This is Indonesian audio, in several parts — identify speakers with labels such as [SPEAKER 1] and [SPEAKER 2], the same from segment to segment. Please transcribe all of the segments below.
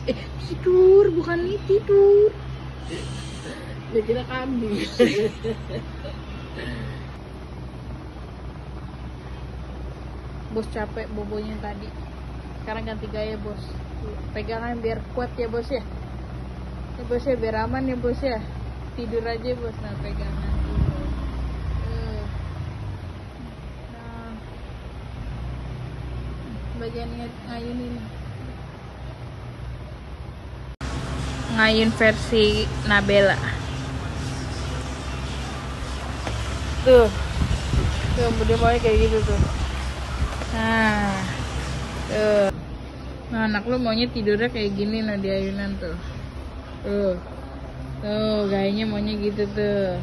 [SPEAKER 1] Tidur, bukan nih tidur.
[SPEAKER 2] Dia kira kambing.
[SPEAKER 1] Bos capek bobonya tadi. Sekarang ganti gaya bos. Pegangan biar kuat ya bos ya. Ya bos ya, biar aman ya bos ya. Tidur aja bos, nah pegangan dulu. Nah, bagian ngayun ini. Ngayun versi Nabela. Tuh. Tuh, dia mau kayak gitu tuh. Nah. Tuh. Nah, anak lu maunya tidurnya kayak gini nah di ayunan tuh. Tuh. Tuh, gayanya maunya gitu tuh.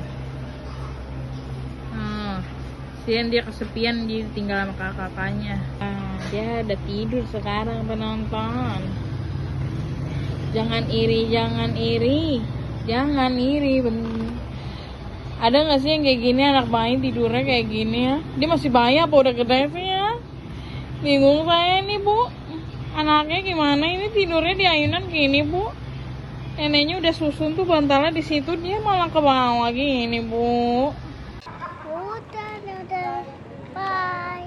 [SPEAKER 1] Nah, sian dia kesepian dia tinggal sama kakak-kakaknya. Nah, dia udah tidur sekarang penonton. Jangan iri, jangan iri. Jangan iri, bener. Ada gak sih yang kayak gini anak bayi tidurnya kayak gini ya? Dia masih bayi apa udah gede sih ya? Bingung saya nih bu. Anaknya gimana ini tidurnya di ayunan gini bu? Neneknya udah susun tuh bantalnya di situ, dia malah ke bawah gini bu.
[SPEAKER 3] Udah. Bye.